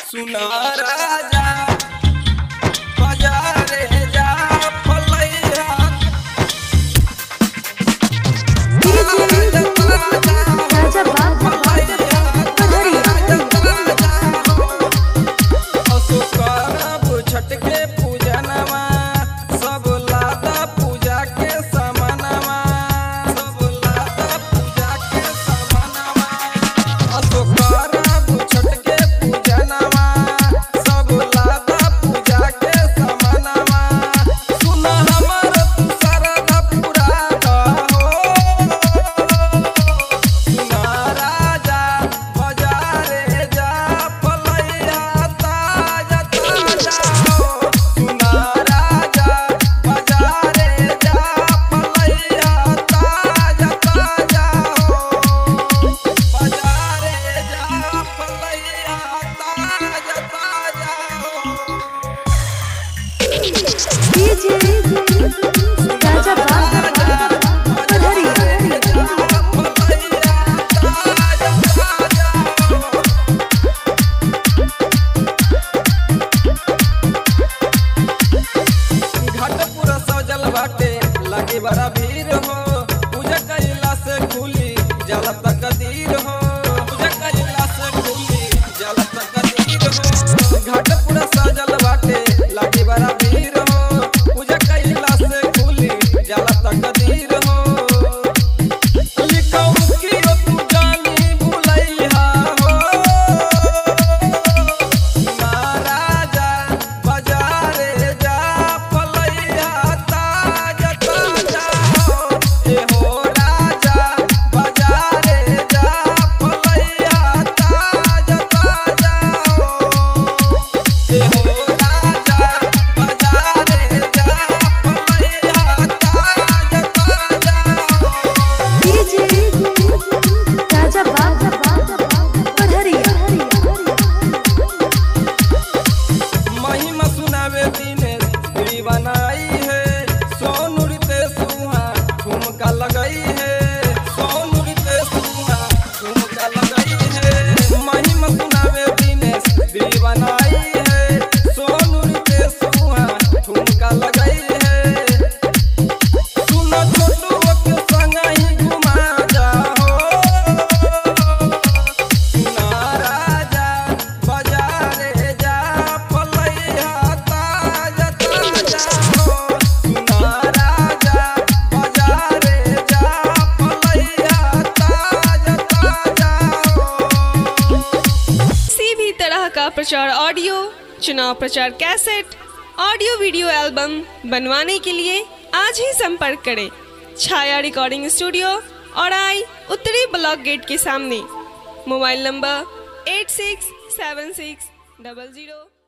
सुना राजा बाजारे जा फलैया राजा छठ के पूजनवा सब लादा पूजा के समानवा सब लादा पूजा के समानवा छठ के पूजनवा सब लादा पूजा के समानवा सुना हमर तू सरधा पूरा हो सुना राजा बाजारे जा फलैया ताजा ताजा सुना राजा बाजारे जा फलैया ताजा ताजा बाजारे जा फलैया ताजा ताजा राजा घाट पूरा सजल बाटे लगे बड़ा भीड़ हो पूजा कइला से खुली जल तकदीर हो पूजा कइला से खुली जल तकदीर हो घाट पूरा सजल बाटे लगे बड़ा भीड़ हो पूजा कइला से खुली जल तकदीर हो लिखौ कि तू जानी भुलैया हो महाराजा बाजारे जा फलैया ताजा ताजा ए हो राजा बाजारे जा फलैया ताजा ताजा ए हो राजा बाजारे जा फलैया ताजा ताजा महिमा सुनावे दिनेश पूरी बनाई है सोनू रितेश सुहा ठुमका लगाई है सोनू रितेश सुहा ठुमका लगाई है महिमा सुनावे दिनेश पूरी बनाई है सोनू रितेश सुहा ठुमका लगाई है सुनो छोटू के संग ही घुमा जाओ सुना राजा बाजारे जा फलैया ताजा ताजा सुना राजा बाजारे जा फलैया ताजा ताजा किसी भी तरह का प्रचार ऑडियो, चुनाव प्रचार कैसेट, ऑडियो वीडियो एल्बम बनवाने के लिए आज ही संपर्क करें छाया रिकॉर्डिंग स्टूडियो और आई उत्तरी ब्लॉक गेट के सामने। Mobile number 867600